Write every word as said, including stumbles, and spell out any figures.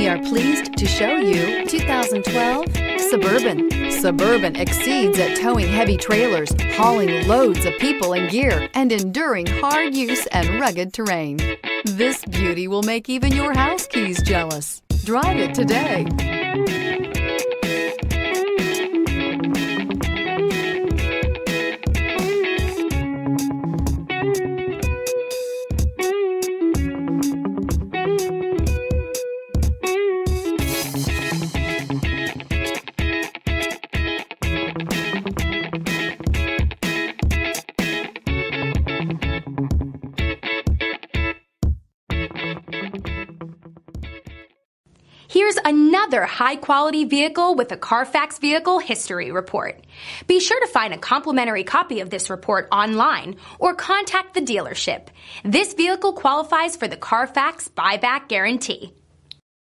We are pleased to show you two thousand twelve Suburban. Suburban exceeds at towing heavy trailers, hauling loads of people and gear, and enduring hard use and rugged terrain. This beauty will make even your house keys jealous. Drive it today. Here's another high-quality vehicle with a Carfax Vehicle History Report. Be sure to find a complimentary copy of this report online or contact the dealership. This vehicle qualifies for the Carfax Buyback Guarantee.